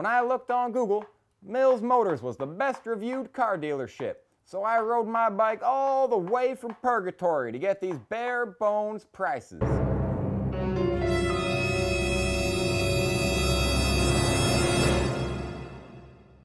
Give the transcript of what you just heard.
When I looked on Google, Mills Motors was the best reviewed car dealership. So I rode my bike all the way from purgatory to get these bare bones prices.